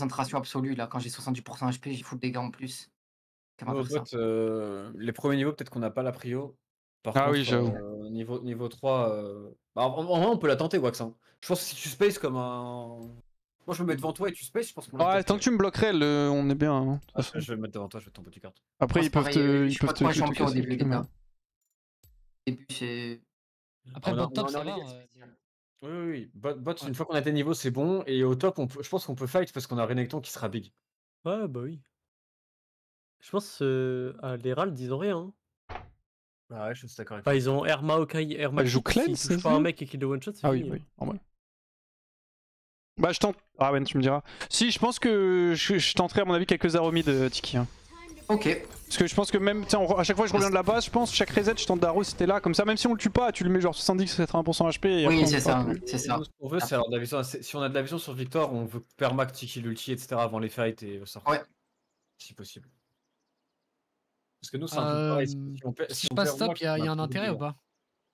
concentration absolue là, quand j'ai 70% HP, j'ai full dégâts en plus. Comment Au faire ça? bot, les premiers niveaux, peut-être qu'on n'a pas la prio. Par Ah oui, contre, j'avoue. niveau 3, bah, en vrai, on peut la tenter, Wax, hein. Je pense que si tu space comme un moi, je me mets devant toi et tu space, je pense qu'on l'a Ouais, peut-être, tant que tu me bloquerais, on est bien, hein, de toute ah, façon. je vais me mettre devant toi, je vais te ton bodyguard. Après, Moi, c'est pareil, je ils suis peuvent pas trop un te champion au casser le début, cul, les mais... gars. Au début, c'est Ah, Après, bot top, on est en ça va. Ligue 1, c'est spécial. Oui, oui, oui. Bot, Ouais. une fois qu'on a tes niveaux, c'est bon et au top, je pense qu'on peut fight parce qu'on a Renekton qui sera big. Ouais, bah oui. Je pense, les Herald, ils ont rien, hein. Ah ouais, je suis d'accord avec Enfin, toi. ils ont Air Maokai, Air Elle joue Maxi, cleanse, s'ils c'est touchent pas ça? un mec et qu'ils le one shot, c'est Ah oui, fini, hein. oui, en vrai. Bah je tente. Ah ouais, tu me diras. Si, je pense que je tenterai à mon avis quelques arrows de Tiki. Hein. ok. Parce que je pense que même, à chaque fois que je reviens de la base, je pense, chaque reset, je tente d'arrow si t'es là. Comme ça, même si on le tue pas, tu le mets genre 70, 80% HP et après Oui, on c'est le fera ça, plus. c'est Et ça. nous, ce qu'on veut, c'est avoir de la vision. Si on a de la vision sur Victor, on veut permac Tiki l'ulti, etc. avant les fights et sortir. Ouais. Si possible. Parce que nous, c'est un peu pareil. Si je on passe perd, moi, top, il y a un plus de intérêt ou dégâts. pas?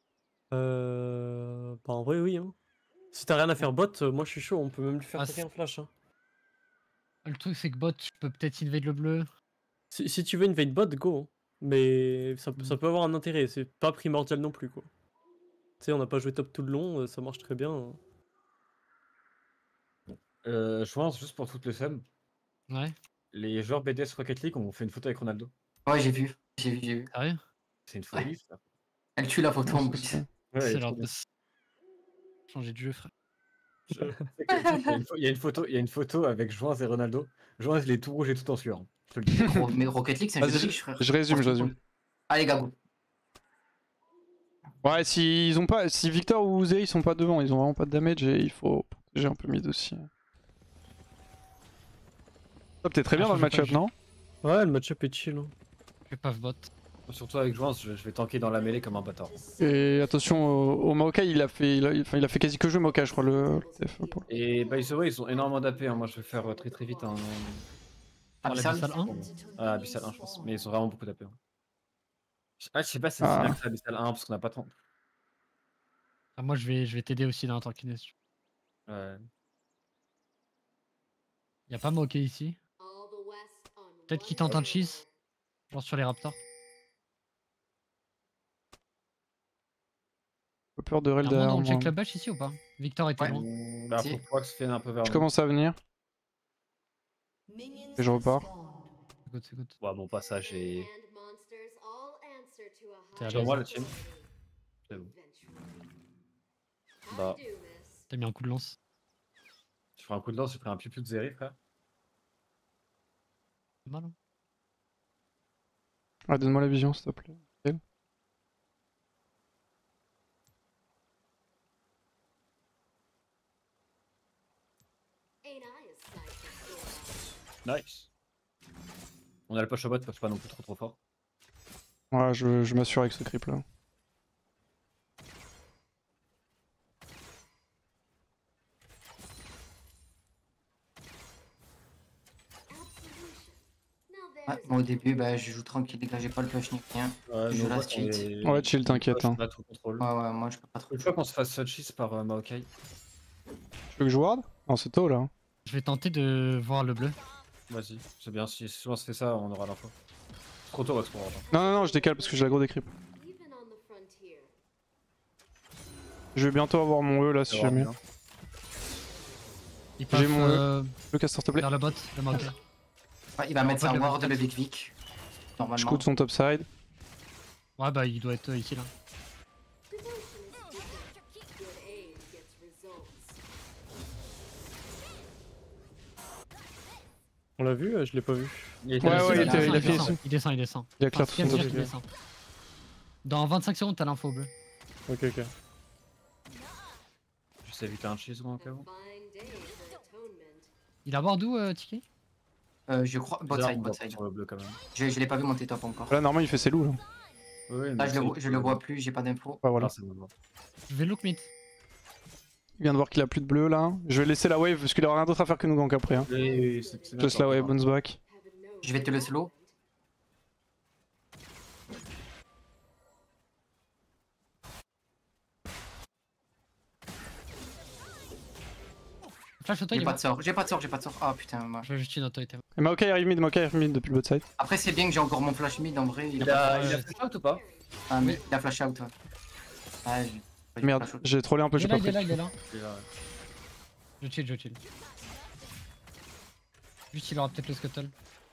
Bah en vrai, oui, hein. Si t'as rien à faire bot, moi je suis chaud, on peut même lui faire Ah, taper un flash, hein. Le truc, c'est que bot, je peux peut-être invade le bleu. Si tu veux une invade bot, go, hein. Mais ça peut avoir un intérêt, c'est pas primordial non plus, quoi. Tu sais, on n'a pas joué top tout le long, ça marche très bien, hein. Je pense, juste pour toutes les femmes, Ouais, les joueurs BDS Rocket League ont fait une photo avec Ronaldo. Ouais, j'ai vu. J'ai vu, j'ai vu. sérieux? C'est une folie, ça. Elle tue la photo Ouais, en c'est plus. ça. Ouais, elle C'est est leur trop bien. changer de jeu, frère. Il y a une photo avec Joins et Ronaldo. Joins, il est tout rouge et tout en sueur, hein. Je te le dis. Mais Rocket League, c'est un jeu de Vas-y, riche, frère. je résume, je résume. Allez, Gabou. Ouais, si Victor ou Zé ils sont pas devant, ils ont vraiment pas de damage et il faut protéger un peu mid aussi. Top, t'es très bien dans le match-up, non? Ouais, le match-up est chill, hein. Je vais pas bot. Surtout avec Joins, je vais tanker dans la mêlée comme un bâtard. Et attention au Maokai, il a fait quasi que jeu Maokai, je crois, le TF. Et by the way, ils ont énormément d'AP, hein. Moi, je vais faire très très vite un. Abyssal. Abyssal 1? Ah, Abyssal 1, je pense. Mais ils ont vraiment beaucoup d'AP, hein. Ah, je sais pas si c'est Ah. bien que ça, Abyssal 1, parce qu'on a pas tant. Ah, moi, je vais t'aider aussi dans la tankiness. Ouais. Y'a pas moqué ici. Peut-être qu'il tente un cheese. Genre sur les raptors. Peu peur de Rel Y'a un moment derrière on check moi. la bâche ici ou pas? Victor était Ouais. loin. Bah, Si. faut que Wax vienne un peu vers Je nous. commence à venir. Et je repars. C'est good. Ouais, mon passage est. T'es à Sur moi, le l'aise. team. C'est bon. Bah, T'as mis un coup de lance. je ferai un coup de lance, je ferai un piou-piou de Zeri, frère. C'est mal, hein. Ah, donne-moi la vision, s'il te plaît. Nickel. Nice. On a le push au bot, push pas non plus trop fort. Ouais, je m'assure avec ce creep là. Ouais, moi, au début, bah, je joue tranquille, les gars, j'ai pas le push ni rien. Ouais, Je nos reste bots, cheat. Ouais, chill, t'inquiète, hein. Pas tout contrôle. Ouais, ouais, moi, je peux pas trop. Une fois qu'on se fasse cheese par Maokai. Tu veux que je ward? Non, c'est tôt là. Hein. Je vais tenter de voir le bleu. Vas-y, c'est bien. Si on se fait ça, on aura l'info. Trop tôt, Wax, pour avoir. Non, non, non, je décale parce que j'ai l'aggro des creeps. Je vais bientôt avoir mon E là si jamais. Il J'ai passe mon Le caster, s'il te plaît. vers le bot, le moqué. Ouais, il va mettre en fait, sa le ward, Big le Big Vic. Je Normalement. coûte son topside. Ouais, bah il doit être ici là. On l'a vu? Je l'ai pas vu. Ouais, ouais, il a fait ici. Il descend, il descend. Il a clear tout Enfin, son bien sûr top. qu'il descend. Dans 25 secondes, t'as l'info bleu. Ok, ok. Je sais éviter un cheese ou un cas où. Il a ward où, Tiki? Je crois. Bot side, bot side. Sur le bleu quand même. Je l'ai pas vu monter top encore. Là, normalement, il fait ses loups là. Oui, Là, je le vois plus, j'ai pas d'infos. Ouais, voilà. Ah, c'est bon. Je vais look mid. Il vient de voir qu'il a plus de bleu là. Je vais laisser la wave parce qu'il aura rien d'autre à faire que nous gank après. Hein. Oui, Je laisse la wave, bounce back. Je vais te le slow. Flash auto, il J'ai est pas mort. de sort, j'ai pas de sort, j'ai pas de sort. Ah putain, moi. Je vais juste une auto item. Et Maokai arrive mid depuis le bot side. Après, c'est bien que j'ai encore mon flash mid en vrai. Il pas a de flash. flash out ou pas? Ah, mais il a flash out, ouais. Ah, j'ai Merde, flash out. j'ai trollé un peu, Il j'ai est là, pas il est pris. là, il est là. Il est là, ouais. Je chill, je chill. Juste, il aura peut-être le scuttle.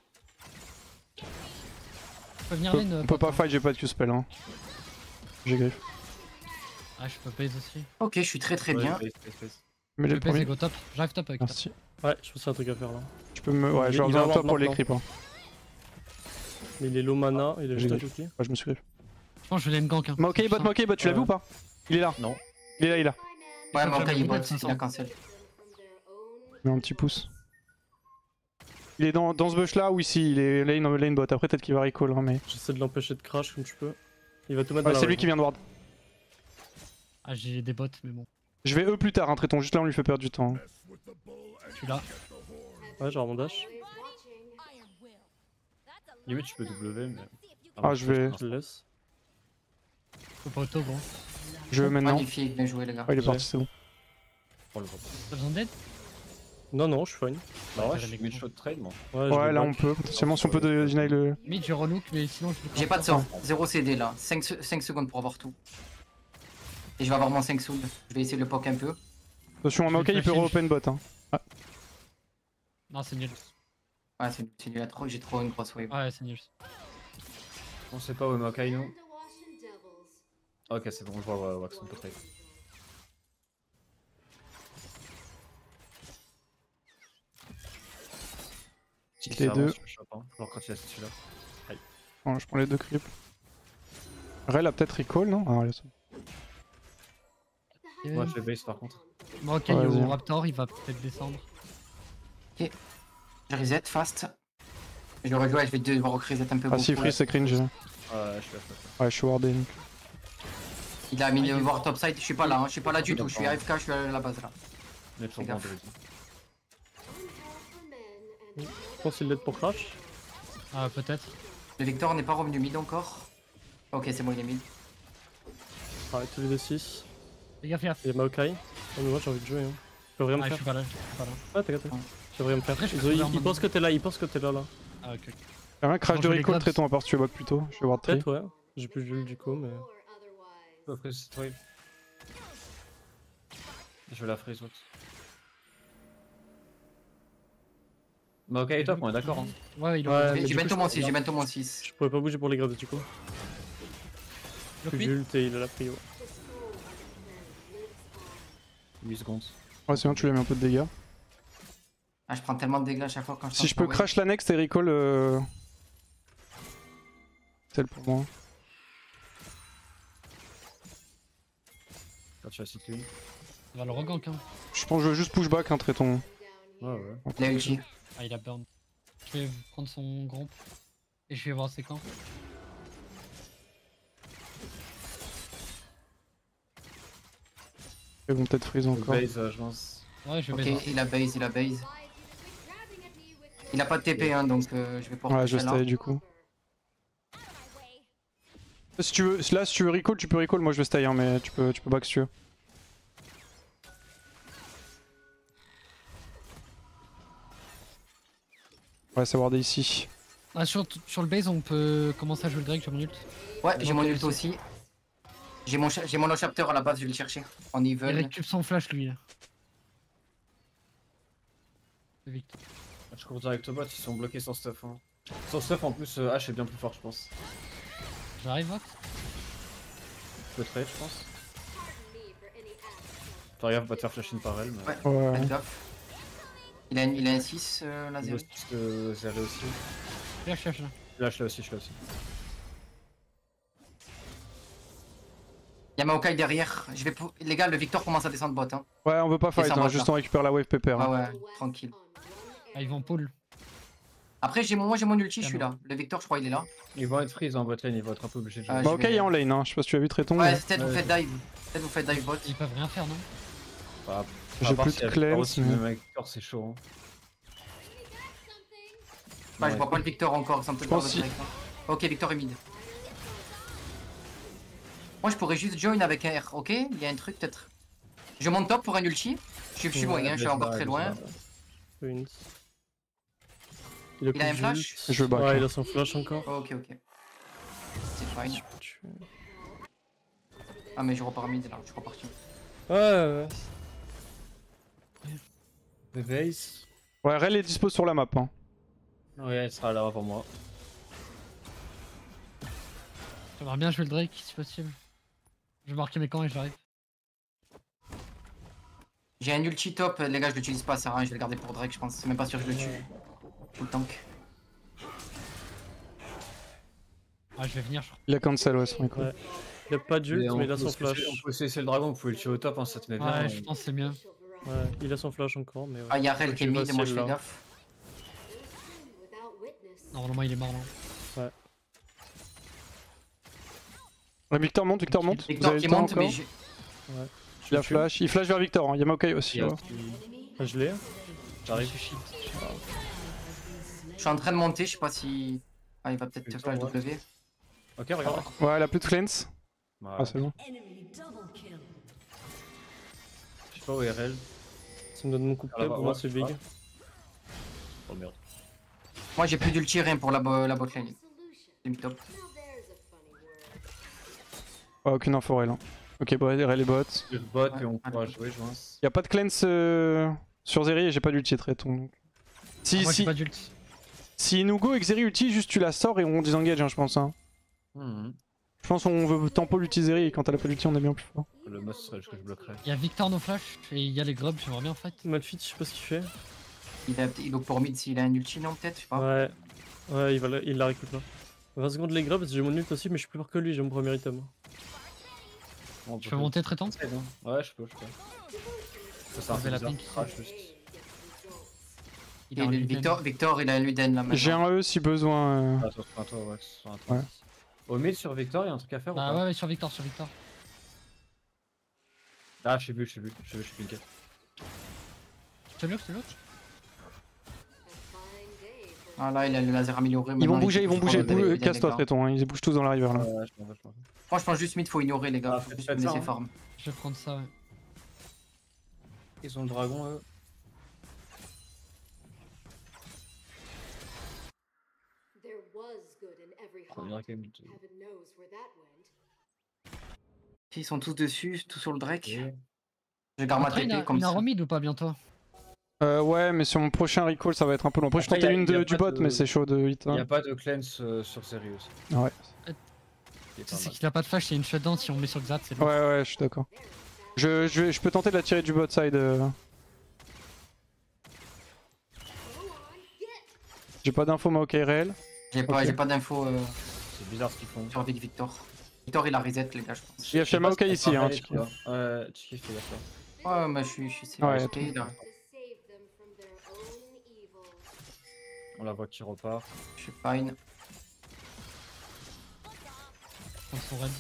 Je peux venir lane. On peut pas fight, j'ai pas de Q-spell. Hein. J'ai griffe. Ah, je peux base aussi. Ok, je suis très Ouais, bien. space. Mais Je le peux base et premier. go top. J'arrive top avec top. Merci. Ouais, je pense que c'est un truc à faire là. Tu peux me. Ouais, Il je vais va avoir avoir top pour les maintenant. creeps. Hein. Mais il est low mana, il a juste J'ai un ulti. Ouais, je me suis griffe. Je pense que je vais lane gank. Hein. Maokai bot, tu l'as vu ou pas? Il est là. Non. Il est là. Ouais, faut mon que cas il est j'aille bot, au milieu de il a cancel. Je mets un petit pouce. Il est dans ce bush là ou ici? Il est lane bot. Après, peut-être qu'il va recall. Hein, mais... J'essaie de l'empêcher de crash comme je peux. Il va tout mettre Ouais, dans la c'est lui wave. qui vient de ward. Ah, j'ai des bots, mais bon. Je vais E plus tard, hein, traitons. Juste là, on lui fait perdre du temps. Hein. Je suis là. Ouais, j'ai mon dash. Limite, tu peux W, mais. Ah, je vais. Je le laisse. Faut pas auto, gros. Je veux maintenant. Magnifique, bien joué les gars. Ouais, il est parti, c'est bon. Pour le groupe. T'as besoin d'aide? Non, non, je suis fine. Bah ouais, j'ai je les suis mid gros. shot trade moi. Ouais, je Ouais, vais là, back. on peut. Potentiellement, si on peut deny le. Mid, je relook, mais sinon je peux J'ai pas de sort, 0 CD là, 5 secondes pour avoir tout. Et je vais avoir mon 5 soul, je vais essayer de le poke un peu. Attention, Je Maokai, vais il peut flasher. re-open bot. Hein. Non, c'est nul. Ouais, c'est nul à trop, j'ai trop une grosse wave. Ouais, c'est nul. On sait pas où est Maokai nous. Ok, c'est bon, je vois Wax, on peut trade. Les deux. Genre quand il a celui-là. Bon, je prends les deux creeps. Rel a peut-être recall, non? Ah, là, Moi je vais base par contre. Bon, ok, Ouais, vas-y. au Raptor, il va peut-être descendre. Je reset fast. Je rejoue, je vais devoir reset un peu Ah, si, beaucoup. free, c'est cringe. Ouais, je suis là. Ouais, je suis wardé. Donc. Il a mis le voir topside, je suis pas là, hein, je suis pas là du tout, je suis AFK, je suis à la base là. Il est toujours Fais bon, gaffe. David. Je pense qu'il l'aide pour crash. Ah, peut-être. Le Victor n'est pas revenu mid encore. Ok, c'est bon, il est mid. Ouais, tous les deux 6. Fais gaffe, fais gaffe. Il y a Maokai. Oh, mais moi j'ai envie de jouer. Hein. Je peux rien me Ah, je faire. suis pas là, je suis pas là. Ouais, t'inquiète. Je peux rien me faire. Après, je peux Il faire il pense que t'es là, il pense que t'es là. Ah, ok. Un crash Bon, de je vais les recall, grabs. traitons à part si tu veux back plus tôt. Je vais ward 3. Peut-être, ouais. J'ai plus vu du coup, mais. Après cette wave. Je vais la freeze Wax. Maokai et top, on est d'accord hein. Ouais, il Ouais, a mais J'ai du bientôt coup, mon 6, j'ai bientôt mon 6. Je pourrais pas bouger pour les grabs du coup. le Plus quit. Vult et il a la prio. 8 secondes. Ouais, c'est bien, tu lui as mis un peu de dégâts. Ah, je prends tellement de dégâts à chaque fois quand je Si je peux crash la next et recall. Celle pour moi. Quand tu as cité une. Il va le regank, hein. Je pense que je veux juste pushback, hein, traitons. Ouais, ouais. Il a ulti. Ah, il a burn. Je vais prendre son groupe. Et je vais voir ses camps. Ils vont peut-être freeze encore. Base, je pense. Ouais, je Ok, vais base. il a base, il a base. Il a pas de TP, hein, donc je vais pouvoir Ouais, je pusher là. stay du coup. Si tu veux, là, si tu veux recall, tu peux recall. Moi, je vais stay, hein, mais tu peux back si tu veux. Ouais, c'est wardé ici. Ah, sur le base, on peut commencer à jouer le Drake, j'ai mon ult. Ouais, j'ai mon Ok, ult aussi. J'ai mon low chapter à la base, je vais le chercher. En Il evil. récupère son flash, lui. Là. C'est vite. Je cours direct au bot, ils sont bloqués sans stuff. Hein. Sans stuff en plus, H est bien plus fort, je pense. J'arrive, Vox. Je peux trade, je pense. Fais gaffe, pas te faire flash in par elle. Mais... Ouais. Ouais. Faites gaffe. Il a un 6, la Il 0. doit juste zérer aussi. Lâche, lâche, là. Là, je l'ai aussi, Il y a Maokai derrière. Les gars, le Victor commence à descendre bot. Hein. Ouais, on veut pas fight, ça hein, va, juste ça. on récupère la wave pépère. Ah Hein. ouais, tranquille. Ah, ils vont pull. Après, moi j'ai mon ulti, je suis là. Le Victor, je crois, il est là. Ils vont être freeze en bot lane, ils vont être un peu obligés de jouer. Ah, Bah, je ok, vais- il est en lane, hein. Je sais pas si tu as vu Traiton. Ouais, mais peut-être vous Ouais. faites dive. Peut-être vous faites dive bot. Ils peuvent rien faire, non? Bah, J'ai à part plus s'il y de a Victor cleanse. aussi, mais- même avec Victor, c'est chaud. Hein. Bah, je Ouais. vois pas le Victor encore, ça me peut pense pas si- direct, hein. Ok, Victor est mid. Moi, je pourrais juste join avec un R, ok? Il y a un truc peut-être. Je monte top pour un ulti. Je suis moyen, je suis encore très loin. Une. Il a plus un de flash? ult. Je veux back. Ouais, il a son flash encore. Ok, ok. C'est fine. Je peux tuer. Ah, mais je repars mid là, je suis reparti. Ouais. The base. Ouais, Rel est dispo sur la map. Hein. Ouais, elle sera là pour moi. J'aimerais bien jouer le Drake si possible. Je vais marquer mes camps et j'arrive. J'ai un ulti top, les gars, je l'utilise pas, ça sert à rien, je vais le garder pour Drake, je pense. C'est même pas sûr que je le tue. Full tank. Ah, je vais venir, je crois. Il a cancel, ouais, son écho. Ouais. Il a pas d'ult, mais il a son flash. On peut essayer le dragon, vous pouvez le tuer au top, hein, ça te met bien. Ouais, je pense que c'est mieux. Ouais, il a son flash encore, mais ouais. Ah, y'a Rel qui est mid, moi je fais Facile, là. gaffe. Normalement, il est mort là. Ouais, Victor monte, Victor monte. Vous Victor avez qui le temps monte, mais encore j'ai. Il a flash. Il flash vers Victor, hein. Il y a Maokai aussi. Ouais. Ah, je l'ai. J'arrive. Je suis en train de monter, je sais pas si. Ah, il va peut-être te Victor, flash ouais. W. Ok, regarde. Ouais, elle a plus de cleanse. Bah, Ah, c'est bon. je sais pas où est RL. Ça me donne mon coup de Ah, pied, bah, pour moi ouais, c'est big. Oh merde. Moi j'ai plus d'ulti, rien pour la botlane. C'est mi top. Ouais, aucune info Rel. Hein. Ok, bon, Rel est bot. Le bot Ouais, et on pourra allez. jouer, je pense. Y'a pas de cleanse sur Zeri et j'ai pas d'ulti Tréton. Donc. Si, Moi, j'ai si, pas d'ult. si Inugo et Xeri ulti, juste tu la sors et on disengage, hein, je pense. Hein. Je pense qu'on veut tempo l'ulti Zeri et quand elle a pas d'ulti, on est bien plus fort. Le must serait que je bloquerai. Il y a Victor no flash et il y a les grubs, j'aimerais bien en fait. Malphite, je sais pas ce qu'il fait. Il look pour mid s'il a un ulti, non, peut-être, je sais pas. Ouais. Ouais, il la récupère. 20 secondes les grubs, j'ai mon ult aussi, mais je suis plus fort que lui, j'ai mon premier item. On Je peux monter très tôt. Ouais, je peux. Ça Enlever la bizarre, pink. crash juste. Il Et a un Luden. Victor, il a un Luden là maintenant. J'ai un E si besoin. Ah, sur un toit, ouais. Sur un toit. Ouais. Au mid sur Victor, y'a un truc à faire ou Bah pas ouais, sur Victor, sur Victor. Ah, je suis pinké. Je te look. Ah là, il a le laser amélioré. Ils vont maintenant, bouger, il ils vont faut bouger. prendre le Luden, Casse-toi les gars. Tréton, hein. Ils bougent tous dans la river là. Ouais, je m'en vais. Moi je pense juste mid, faut ignorer les gars. Ah, Faut juste faites me ça, laisser hein. farm. Je vais prendre ça, ouais. Ils ont le dragon, eux. Première game. Ils sont tous dessus, tous sur le Drake. Ok. Je garde ma Après, TP comme une ça. remide ou pas bientôt? Ouais, mais sur mon prochain recall, ça va être un peu long. Après, je Après, tentais y a- une y a du pas bot, de- mais c'est chaud de hit. Y'a pas de cleanse sur série aussi. Ouais. Qui est pas C'est mal. qu'il a pas de flash, c'est une shutdown si on met sur Xat, c'est bon. Ouais, je suis d'accord. Je peux tenter de la tirer du bot side. J'ai pas d'infos Maokai réel. J'ai pas, Ok. j'ai pas d'infos C'est bizarre ce qu'ils font. sur Victor. Victor il a reset les gars, je pense. Il y a fait Maokai ici, hein. tu vois. Ouais, tu kiffes, il a fait. Ouais, mais je suis Ouais, CSP là. On la voit qui repart. Je suis fine. Prendre son raid.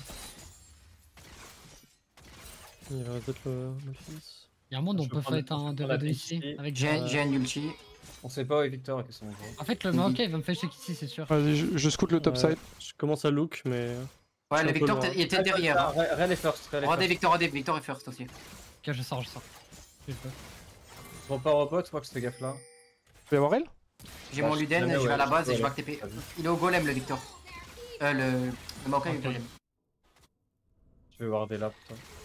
Il va peut-être le Malphite. Il y a un monde où on Je peut peux prendre- fight un je peux prendre la 2v2 pink ici. ici. Avec J'ai un ulti. On sait pas où est Victor et qu'est-ce qu'on voit. En fait, le Maokai il va me flasher ici, c'est sûr. Vas-y, je scoute le top side. Je commence à look, mais. Ouais, un le peu Victor loin. il était derrière. Hein. Rel est first. Regardez Victor est first aussi. Ok, je sors. Je peux. Je repars au bot, Wax, fais gaffe là. Tu peux y avoir elle? J'ai Bah, mon je Luden, sais je vais jamais, à la ouais, base je et je peux back TP. aller. Il est au golem le Victor. Le Maokai est au golem. Je vais voir des laps.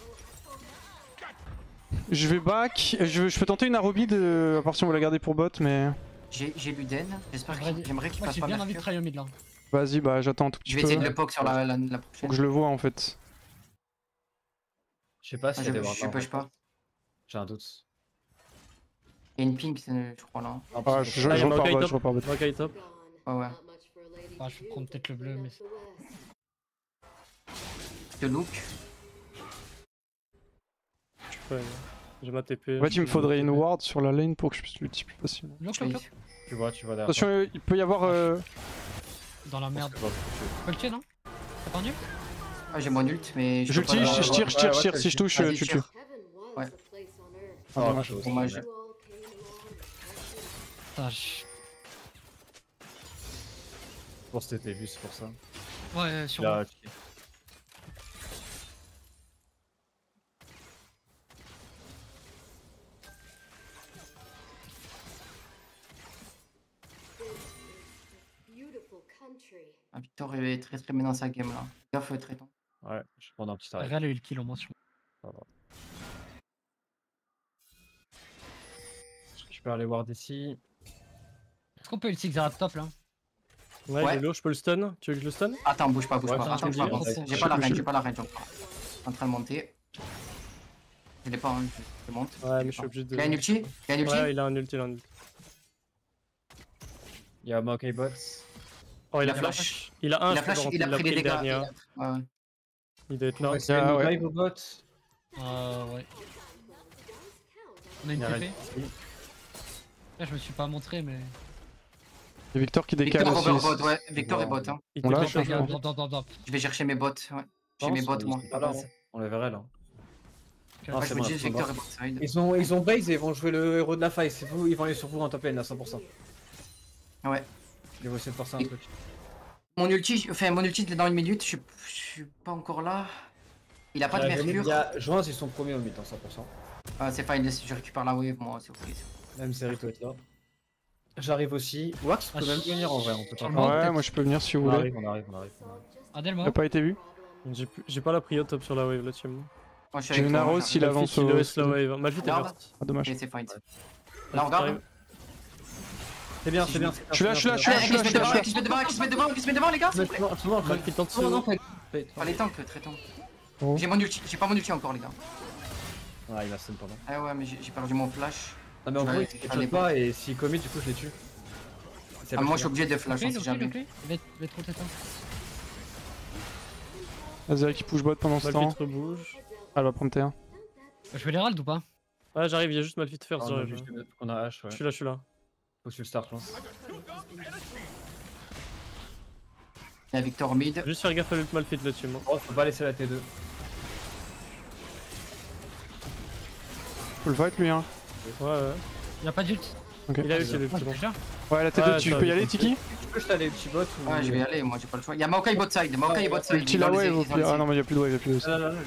Je vais back. Je peux tenter une Arobi à part si on veut la garder pour bot, mais. J'ai Luden. J'espère J'aimerais- qu'il j'aimerais qu'il Moi, fasse j'ai pas bien envie de Mercure. try au mid là. Vas-y, bah j'attends un tout petit Je vais peu. essayer de le poke sur la Faut prochaine. que je le vois en fait. Je sais pas Ah, si je elle est je push pas. J'ai un doute. Il y a une pink, je crois là. Ah, je Ah, il y a repars Maokai bot, top. je repars bot. Maokai top. Ouais, ouais. Bah, je vais prendre peut-être le bleu, mais. De look. Je suis fine. J'ai ma TP. En fait, il me faudrait une ward sur la lane pour que je puisse l'ulti plus facilement. Look. Tu vois derrière. Attention, il peut y avoir. Dans la merde. toi. Tu peux le tuer, non T'as pas un ult? Ah, j'ai mon ult, mais Je peux le pas tire, l'avoir. je tire. Si je touche, Vas-y, tu le tues. tire. Ouais. Ah, dommage. Dommage. Putain, je- Je pense que t'étais vu, c'est pour ça. Ouais, sur Là, Ah, Victor est très très bien dans sa game là. Gaffe, traitant. Ouais, je vais prendre un petit arrêt. Real a eu le kill en mention. Je peux aller voir d'ici. Est-ce qu'on peut ulti Xerath top là? Ouais, Ouais. il est lourd, je peux le stun. Tu veux que je le stun? Attends, bouge pas, bouge Ouais, pas. ça, Attends, je bouge pas. me bon. dis. J'ai pas la range, j'ai pas la range encore. En train de monter. Je l'ai pas, hein, je monte. Ouais, mais je suis obligé de. Il a une ulti? Il a une ulti? Ouais, il a un ulti, il a un ulti. Il y a Maokai Bot. Oh, il a Il a flash. flash. Il a un, Il a je flash, crois, il a pris des le dégâts. dernier. Ouais, ouais. Il doit être là. C'est Ah, ouais. Maokai Bot. Ouais. On a une Il y a TP. Red. Là, je me suis pas montré, mais. Il y a Victor qui décale Victor aussi. over bot, ouais. Victor est Ouais. bot. Hein. Il On l'a, te je pense. fait Drop, drop, drop, drop. Je vais chercher mes bots, ouais. J'ai mes bots, moi. On les verrait là. Ok. Ah, Ouais, c'est je me bon, dis, c'est Victor bon. est bot side. Ils ont base et ils vont jouer le héros de la faille. C'est vous, ils vont aller sur vous en top lane à 100%. Ouais. Ils vont essayer de forcer un truc. Mon ulti, il est dans une minute, je suis pas encore là. Il a pas de mercure. Il y a Joins, ils sont premiers au mid en 100%. Ah, c'est fine, je récupère la wave, moi, c'est ok. Même série doit être là. J'arrive aussi. Wax peut même venir en vrai, on peut pas. Sur le banc, Ouais, peut-être. moi je peux venir si vous On voulez. arrive, on arrive. Adèle, Il moi. a pas été vu. J'ai pas la prio top sur la wave là, tiens. Moi, je suis J'ai avec une toi, arrow moi, s'il j'arrive. avance Il au. laisse la wave. Malphite est Regarde. verte. Ah, dommage. Ok, c'est fine. Là, on regarde. C'est bien, Si c'est je- bien. Je suis là, je suis là, je Eh, suis qui là, se met je suis là, devant, je suis là. qui se met devant, qui se met devant, qui se met devant, les gars, s'il vous plaît. Absolument, Malphite en dessous. Pas les tanks, traitant. Oh. J'ai mon ulti, j'ai pas mon ulti encore, les gars. Ah, il a stun pendant. Ah ouais, mais j'ai perdu mon flash. Non, mais en Ouais, gros, il fallait headshot pas et s'il commit, du coup, je les tue. C'est Ah, pas moi, je suis cher. obligé de flash, on sait jamais. Il va être trop tête. Azari qui push bot pendant ce temps. Malphite rebouge. Elle va prendre T1. Je vais les rald ou pas? Ouais, j'arrive, il y a juste Malphite Ah, first. on a j'arrive. juste qu'on a H, ouais. Je suis là. Faut que tu le start, je pense. Il y a Victor mid. Juste faire gaffe à l'ult Malphite là-dessus, moi. Oh, faut pas laisser la T2. Faut le fight lui, hein. Ouais. Y'a pas d'ult. Ok. Il a ulti Ah, c'est bon. déjà. Ouais, la T2, Ouais, tu ça peux y va, aller, ça Tiki? Tu peux jeter les petits bots ou. Ouais, je vais y aller, moi, j'ai pas le choix. Il y a Maokai bot side, Maokai bot side. Ulti Ils ont la les- wave au ils ont pire. les- Ah non, mais y'a plus de wave, y'a plus de Là, lui.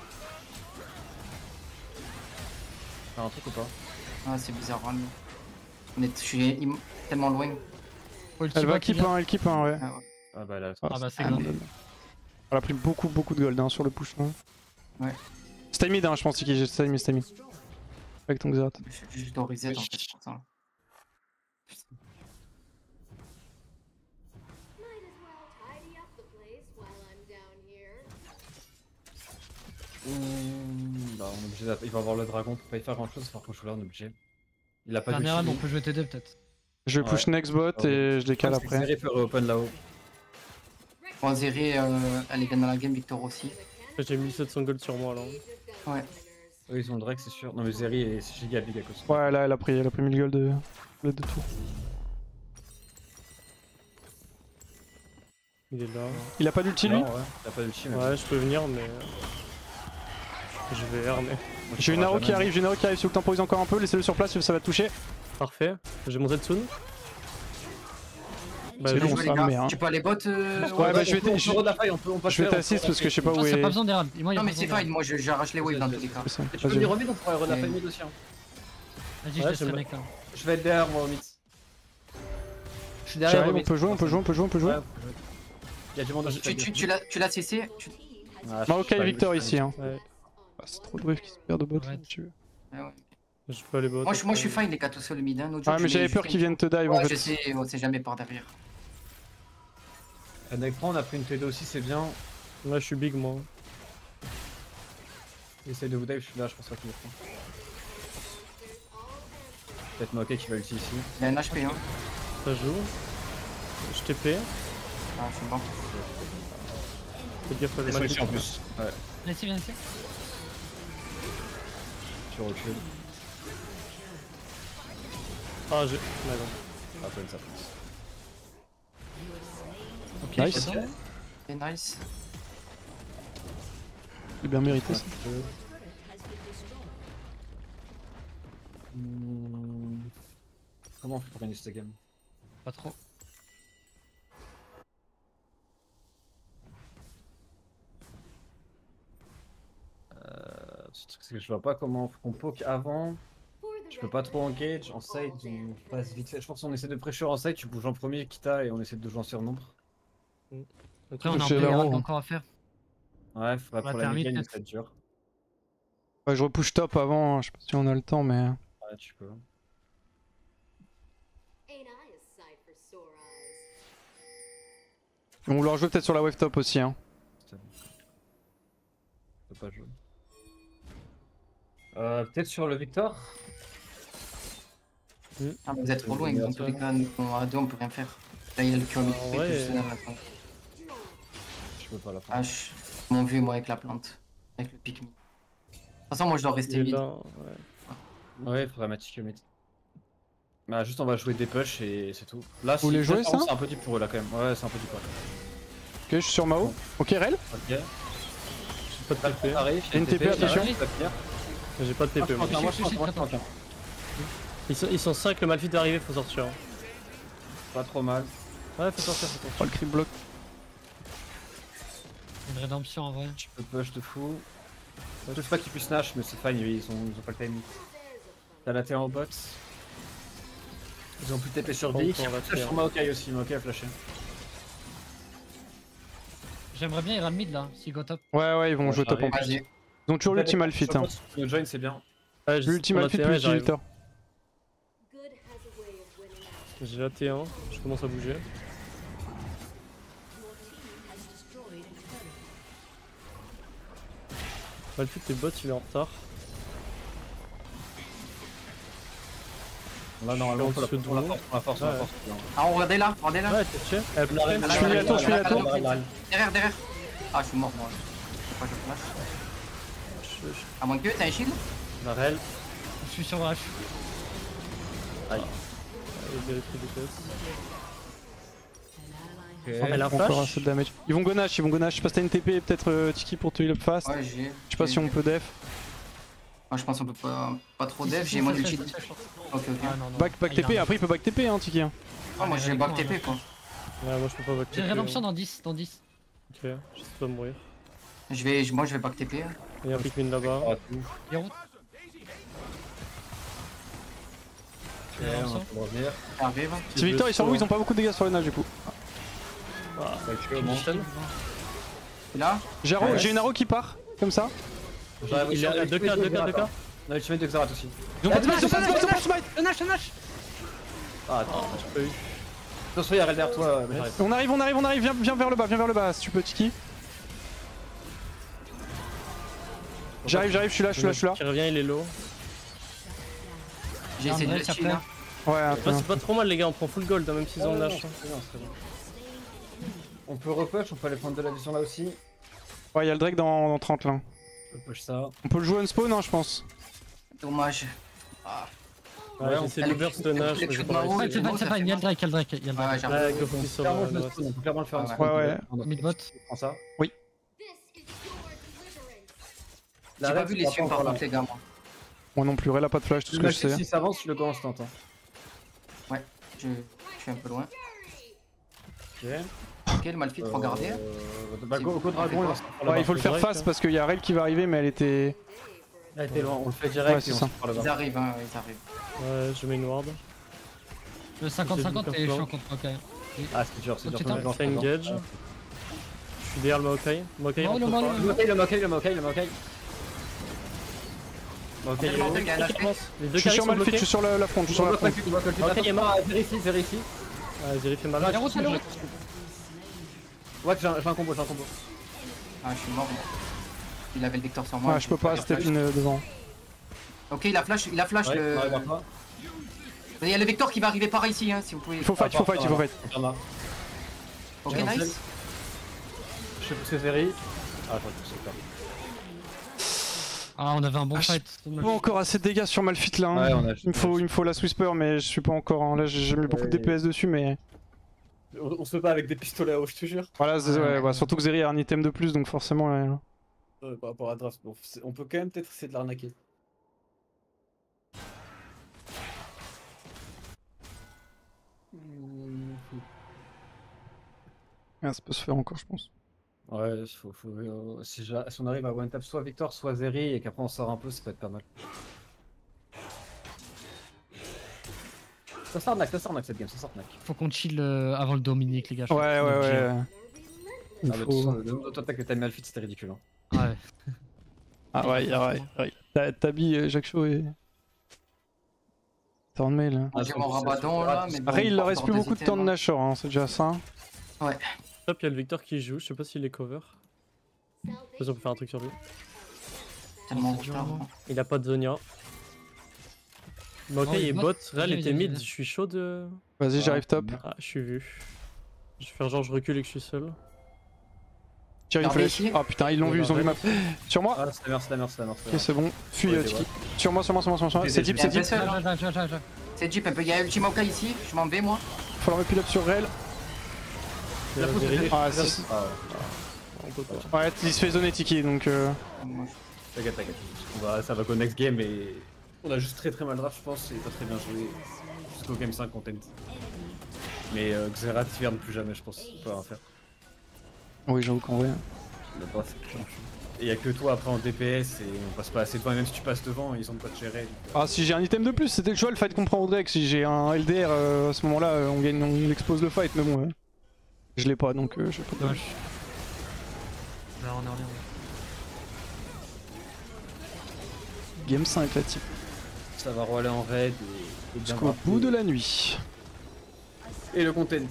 T'as un truc ou pas? Ah, c'est bizarre, hein. Je suis tellement loin. Faut ulti Elle va bot qui keep vient. un, elle keep un, ouais. Ah ouais. Ah bah là, Ah, Ah bah c'est Ah, bien. mais- Elle a pris beaucoup de gold hein, sur le push. Hein. Ouais. Stay mid, hein, je pense, Tiki. Stay mid. Avec ton Xerath. Je dois reset en fait, c'est pour ça. Bah, on est obligé il va avoir le dragon pour pas y faire grand chose, par contre, là, on est obligé. Il a pas de Dernière run, on shield. peut jouer T2 peut-être. Je vais push next bot et je décale après. Zeri peut open là-haut. Bon, Zeri, elle est bien dans la game, Victor aussi. J'ai 1700 gold sur moi là. Ouais. Eux, ils ont le Drake, c'est sûr. Non, mais Zeri est giga big à cause. Ouais, là, elle a pris 1000 gold de tout. Il est là. Il a pas d'ulti lui? Non, ouais, il a pas de shield. Ouais, je peux venir, mais. Je vais R, mais. J'ai une arrow qui arrive, si vous le temporisez encore un peu, laissez-le sur place, ça va te toucher. Parfait. J'ai mon Zetsun. Bah, C'est Bien bon, joué, ça, les gars. mais, hein. Tu peux aller bot Ouais, bah, je vais t'assist parce que je sais pas Je où pense qu'il y a pas est. besoin des ralds. Moi, il y a Non, mais pas c'est besoin des fine, moi j'arrache les waves dans tous les cas. C'est ça, Tu peux vas-y. venir au mid, on pourrait run la famille mid aussi. Hein. ralds. Vas-y, je Ouais, laisse le j'aime mec là. Je vais être derrière moi au mid. Je suis derrière au J'arrive, on mid. peut jouer. Ouais, il y a du monde Tu l'as cessé Maokai Victor ici. Hein. Ouais. Ah, c'est trop de wave qui se perd de bot. Ouais. Si tu veux. Ah ouais. Je peux aller bot. Moi je suis fine les gars, tout seul le mid. Hein. L'autre Ah, jour, mais je j'avais l'ai peur juste qu'ils viennent te dive en Ouais, je fait. sais, on sait jamais par derrière. Avec on a pris une T2 aussi, c'est bien. Là, je suis big moi. Essaye de vous dive, je suis là, je pense pas qu'il le prend. Peut-être Maokai qui va ulti ici. Il y a un HP, hein. Ça joue. Je TP. Ah, je suis bon. Fais gaffe à Et le ulti en mal. plus. Ouais, Viens ici, viens ici. tu recules. Ah, j'ai. D'accord. Ah, toi, ça passe. Ok, Nice. je fais ça. C'est nice. C'est bien mérité ça. Comment on fait pour gagner cette game? Pas trop. Ce truc, c'est que je vois pas comment on poke avant. Je peux pas trop engage. En side, on passe vite fait. Je pense qu'on essaie de pressure en side, tu bouges en premier, Kita, et on essaie de jouer en surnombre. Après, on a un J'ai peu la les roue, rats hein. encore à faire. Ouais, faudrait Bah, pour la termine, mid-game, peut-être. ça va être dur. Ouais, je repush top avant, je sais pas si on a le temps, mais. Ouais, tu peux. On va vouloir jouer peut-être sur la wave top aussi. Hein. C'est bon. Je peux pas jouer. Peut-être sur le Victor. Ah, mais vous êtes trop loin, dans tous les cas, nous, à deux on peut rien faire. Là il y a le QMI Ah ouais. que je sais dans la fin. Je peux pas la faire. Ah, je m'en vu moi avec la plante. Avec le pick me. De toute façon, moi je dois Il rester est mid. là, ouais. Ouais, faudrait mettre mid. Bah, juste on va jouer des push et c'est tout. Là, Vous voulez jouer, ça c'est un peu deep pour eux là quand même. Ouais, c'est un peu deep. Ouais. Ok, je suis sur Mao. Ok, Rel. Ok. J'ai pas de TP. Arrive, Une TP, attention. J'ai pas de TP. moi. Moi, je pense. Ils sont 5, le Malphite est arrivé, faut sortir. Pas trop mal. Ouais, faut sortir, faut Oh, sortir. le creep block. Une rédemption en vrai. Tu peux push de fou. Je sais pas qu'ils puissent Nash, mais c'est fine, ils ont pas le timing. T'as la T1 au bot. Ils ont plus TP sur Bon, Vic. on va Flash faire. sur Maokai aussi, Maokai a flashé. J'aimerais bien ir mid là, s'il go top. Ouais, ils vont Ouais, jouer top en j'arrive. plus. Vas-y. Ils ont toujours l'ultime Alphit. Hein. Le join, c'est bien. Ouais, L'ultime on a Alphit T1, plus j'arrive. Victor. J'ai la T1, je commence à bouger. Malphite, tes bots, il est en retard. Là, normalement, Je faut la suis force, dessus la force, la Ouais. force. Ah, regardez là, regardez là. Ouais, t'es chef. Elle peut Je suis mis à tour, je suis mis à tour. Derrière, derrière. Ah, je suis mort moi. Je sais pas, je flash. À moins que t'as un shield. La rel. Je suis sur H. Aïe. Il vérifie des tests. Ok. Elle a un Encore flash. assez de damage. Ils vont go Nash, ils vont go Nash. Je sais pas si t'as une TP, peut-être Tiki pour te heal up fast. Ouais, j'ai. Je sais pas si on peut def. Moi je pense qu'on peut pas trop def, j'ai mon ulti. Ok, ok. Ah, non, non. Back Ah, il TP, a un- après il peut back TP, hein, Tiki. Hein. Ah, moi j'ai back TP quoi. Ouais, moi je peux pas back J'ai une TP, rédemption hein. dans 10, dans 10. Ok, je sais pas mourir. Moi je vais back TP. Il y a un Pikmin là-bas. Ah, tout. Hero. Ok, on va revenir. Ça arrive. Si Victor ils sont où, ils ont pas beaucoup de dégâts sur le Nash du coup. Ah, Ça va tuer au moins. Et là, J'ai Ouais. j'ai une arrow qui part, comme ça. Il est à 2K, 2K, 2K. Non, tu mets de Xerath aussi. Ils ont pas de smite, ils ont pas de smite, ils ont pas de smite. Ah, attends, J'ai pas eu. attention, il y a Rel derrière toi. Mais j'arrive. On arrive, viens vers le bas si tu peux Tiki. J'arrive, je suis là. Qui revient, il est low. j'ai essayé de le ça chill plaît. là. Ouais, Ouais, attends. c'est pas trop mal les gars, on prend full gold hein, même s'ils ont le Non, Nash. c'est bon, c'est bon. On peut repush, on peut aller prendre de la vision là aussi. Ouais, y'a le Drake dans 30 là. Je push ça. On peut le jouer on spawn, hein, je pense. Dommage. Ah. Ouais, j'ai essayé de burst de Nash, mais j'ai pas Ouais, réussi. C'est pas, il y a le Drake, il y a le Drake. Il y a le Ouais, Drake. j'ai Ouais, go focus sur Clairement, je le le reste. spawn, on peut clairement le faire en Ouais, spawn. ouais. Mid-bot. Prends ça. J'ai pas vu les suites par contre les gars moi. Moi non plus, Rel a pas de flash, tout ce que je sais. Si ça avance, le go instant. Hein. Je suis un peu loin. Ok. Ok, le Malphite, regardez. Bah, go dragon, Ouais, il faut le faire fast parce qu'il y a Rel qui va arriver, mais elle était. Elle était loin, on le fait Ouais, direct c'est et on ça. se parle Ils là-bas. arrivent, hein, ils arrivent. Ouais, je mets une ward. Le 50-50 et je suis en contre. Ok. Ah, c'est dur, c'est dur. Ok, Faut On fait engage. Je suis derrière le Maokai. Maokai Non, rentre le pas. mal. Le Maokai. Maokai, il est Le low. Maokai, il y a un Les aspect. deux Je suis carrés sur sont Malphite, je bloqués. suis sur la front, je suis sur la front. Maokai est mort. Vérifie. Ouais, Zeri fait mal. Hero, c'est le Ouais, j'ai un combo. Ah, je suis mort moi. Il avait le Victor sur moi. Ouais, je peux pas, step in devant. Ok, il a flash Ouais, le. on arrive pas. Il y a le Victor qui va arriver par ici, hein, si vous pouvez. Il faut fight. Ok, J'ai un nice. Je sais pousser Zeri. Ah, attends, c'est clair. Ah, on avait un bon Ah, fight. Pas encore assez de dégâts sur Malphite là. Hein. Ouais, on a. Il me faut la Whisper, mais je suis pas encore. Hein. Là, j'ai mis beaucoup de DPS dessus, mais. On se bat avec des pistolets à eau, je te jure. Voilà, ouais, surtout que Zeri a un item de plus, donc forcément. Par rapport à Draft, bon, on peut quand même peut-être essayer de l'arnaquer. Ah, ça peut se faire encore, je pense. Ouais, si on arrive à one tap soit Victor, soit Zeri, et qu'après on sort un peu, ça peut être pas mal. Ça s'arnaque cette game, ça s'arnaque. Faut qu'on chill avant le Dominique, les gars. je Ouais, pense qu'on est obligé. Il Ah, bah, faut- le nombre d'auto-attaques que t'as mis Alfit, c'était ridicule. Hein. Ouais. Ah ouais. Tabi, Jacques Chaud et... T'es en mail. Hein. J'ai mon Rabadon là, mais bon, Après, il leur pas reste plus encore beaucoup de des temps de items, hein. Nashor, hein, c'est déjà ça. Top, il y a le Victor qui joue, je sais pas s'il est cover. Je sais pas si on peut faire un truc sur lui. Tellement C'est dur, retard, moi. hein. Il a pas de Zonia. Mais ok, Oh, il est moi- bot, Real viens, était viens, mid, viens. je suis chaud de... Vas-y, j'arrive top. Ah, je suis vu. Je vais faire genre je recule et que je suis seul. Tire une Regardez flèche. ici. Ah putain, ils l'ont vu, ils ont vu ma... Sur moi. Ah, c'est la merde. Ok, c'est bon. Fuis, Ouais, Tiki. ouais. Sur moi. J'ai C'est des- deep, j'ai c'est des- deep. seul, hein. J'ai. C'est Jeep, il y a Ultimoka ici, je m'en vais moi. Faut leur pull up sur Rel. La pause de Vérif. téléphone. Ah, Ah, si. On peut pas. Ouais, il se fait zoner Tiki, donc... Moi, T'inquiète. Ça va qu'au next game et... On a juste très mal draft, je pense, et pas très bien joué jusqu'au game 5 content. Mais Xerath hiverne plus jamais, je pense. On peut rien faire. Oui, j'avoue qu'en vrai... Le draft, c'est chiant. Et y'a que toi après en DPS et on passe pas assez devant, et même si tu passes devant, ils ont pas de gérer. Ah, si j'ai un item de plus, c'était le choix, le fight qu'on prend au Drake. Si j'ai un LDR, à ce moment-là, on expose le fight, mais bon... Je l'ai pas, donc je sais pas. Dommage. Là, on est. Game 5, là, type. Ça va rouler en raid et bien Jusqu'au drafter. bout de la nuit. Et le content.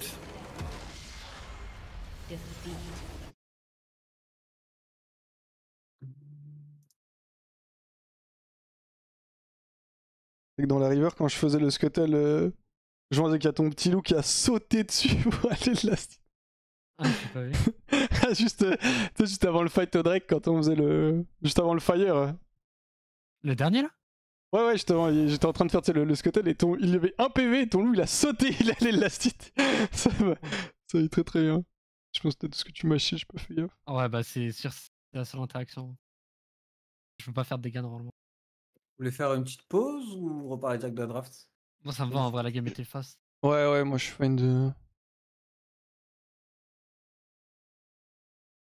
C'est que dans la river, quand je faisais le scuttle, je vois qu'il y a ton petit loup qui a sauté dessus pour aller de la... Ah, j'ai pas vu. juste, tu sais, juste avant le fight au Drake, quand on faisait le... Juste avant le fire. Le dernier là? Ouais, justement, j'étais en train de faire tu sais, le scuttle et il y avait un PV et ton loup il a sauté, il allait l'élastique. Ça va très bien. Je pense peut-être ce que tu m'as chié, j'ai pas fait gaffe. Ouais, bah c'est sûr, c'est la seule interaction. Je peux pas faire de dégâts normalement. Vous voulez faire une petite pause ou reparler direct de la draft? Moi ça me va en vrai, la game était fast. Ouais, moi je suis fan de...